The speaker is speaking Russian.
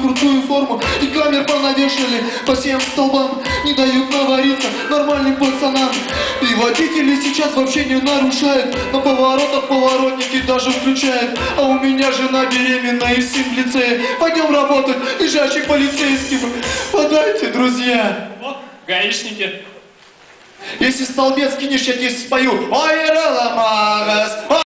крутую форму и камер понавешали по всем столбам. Не дают навариться нормальным пацанам. И водители сейчас вообще не нарушают. На поворотах поворотники даже включают. А у меня жена беременная и сын в лицее. Пойдем работать, лежачий полицейским. Подайте, друзья. О, гаишники. Если столбец кинешь, я тебе спою. Ой,